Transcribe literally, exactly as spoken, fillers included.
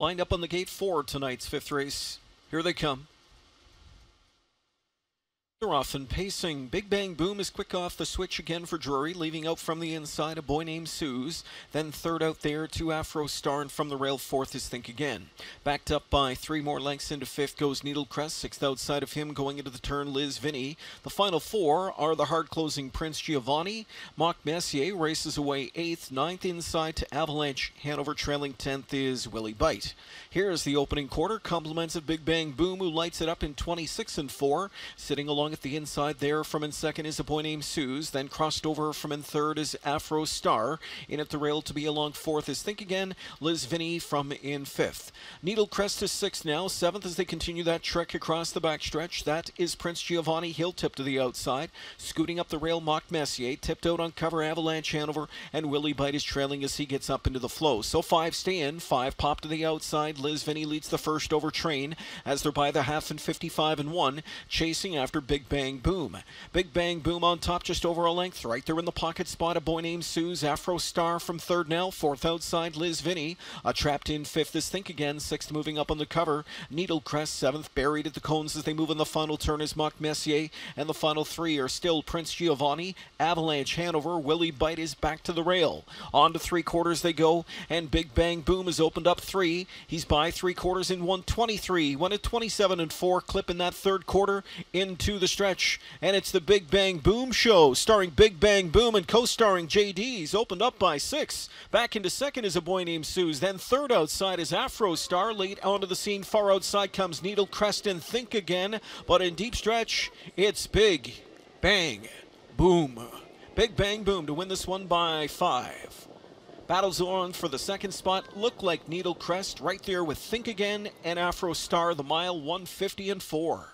Lined up on the gate for tonight's fifth race. Here they come. They're off and pacing. Big Bang Boom is quick off the switch again for Drury, leaving out from the inside a boy named Suze. Then third out there to Afro Star, and from the rail fourth is Think Again. Backed up by three more lengths into fifth goes Needle Crest. Sixth outside of him going into the turn Liz Vinny. The final four are the hard closing Prince Giovanni. Mock Messier races away eighth. Ninth inside to Avalanche. Hanover trailing tenth is Willie Bite. Here's the opening quarter. Compliments of Big Bang Boom, who lights it up in twenty-six and four. Sitting along at the inside there from in second is a boy named Suze. Then crossed over from in third is Afro Star. In at the rail to be along fourth is Think Again. Liz Vinny from in fifth. Needle Crest is sixth now. Seventh as they continue that trek across the backstretch. That is Prince Giovanni. He'll tip to the outside. Scooting up the rail, Mock Messier. Tipped out on cover, Avalanche Hanover. And Willie Bite is trailing as he gets up into the flow. So five stay in. Five pop to the outside. Liz Vinny leads the first over Train as they're by the half and fifty-five and one. Chasing after Big Bang Boom. Big Bang Boom on top just over a length. Right there in the pocket spot, a boy named Suze. Afro Star from third now. Fourth outside, Liz Vinny. Uh, trapped in fifth is Think Again. Sixth moving up on the cover. Needle Crest seventh. Buried at the cones as they move in the final turn is Mock Messier. And the final three are still Prince Giovanni, Avalanche Hanover. Willie Bite is back to the rail. On to three quarters they go. And Big Bang Boom has opened up three. He's by three quarters in one twenty-three. One at twenty-seven and four. Clip in that third quarter into the stretch. And it's the Big Bang Boom show, starring Big Bang Boom and co-starring J D's. Opened up by six. Back into second is a boy named Suze. Then third outside is Afro Star. Late onto the scene, far outside comes Needle Crest and Think Again. But in deep stretch, it's Big Bang Boom. Big Bang Boom to win this one by five. Battles on for the second spot. Look like Needle Crest right there with Think Again and Afro Star. The mile one fifty and four.